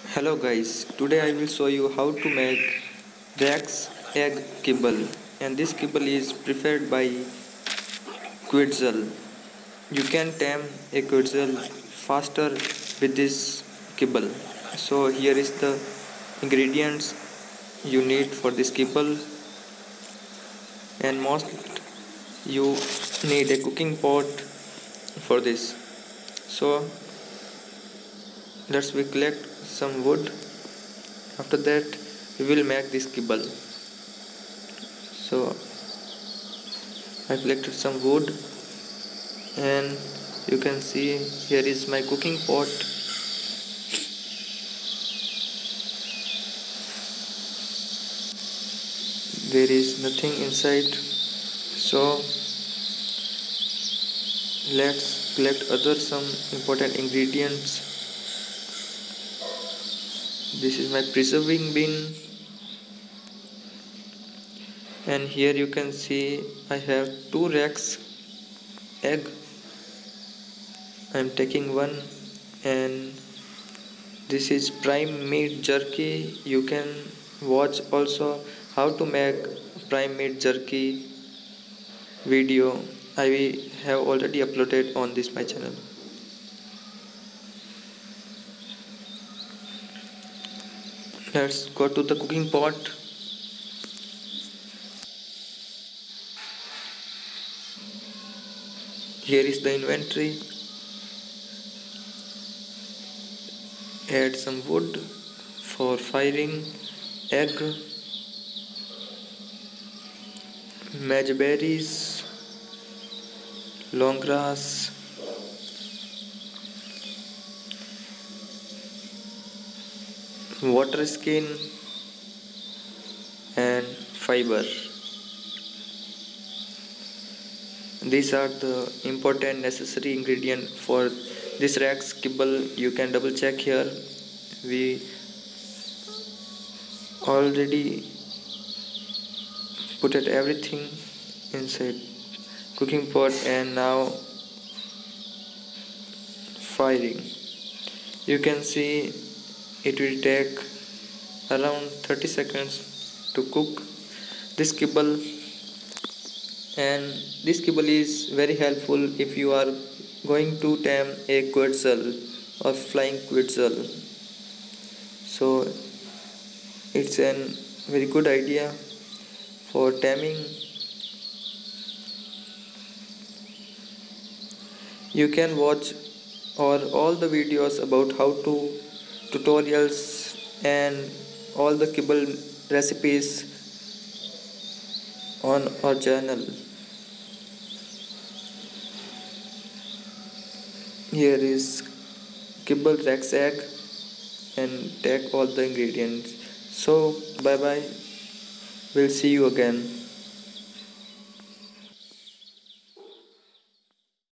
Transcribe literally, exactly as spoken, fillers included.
Hello guys, today I will show you how to make Rex egg kibble, and this kibble is prepared by Quetzal. You can tame a Quetzal faster with this kibble. So here is the ingredients you need for this kibble, and most you need a cooking pot for this. So let's we collect some wood. After that we will make this kibble. So I collected some wood, and you can see here is my cooking pot. There is nothing inside, so let's collect other some important ingredients. This is my preserving bin, and here you can see I have two Rex egg. I am taking one, and this is prime meat jerky. You can watch also how to make prime meat jerky video. I have already uploaded on this my channel. Let's go to the cooking pot. Here is the inventory. Add some wood for firing, egg, match berries, long grass, water skin, and fiber. These are the important necessary ingredient for this Rex kibble. You can double check here. We already put it everything inside cooking pot, and now firing. You can see it will take around thirty seconds to cook this kibble, and this kibble is very helpful if you are going to tame a Quetzal or flying Quetzal. So it's a very good idea for taming. You can watch or all the videos about how to tutorials and all the kibble recipes on our channel. Here is kibble Rex egg, and take all the ingredients. So bye bye, we'll see you again.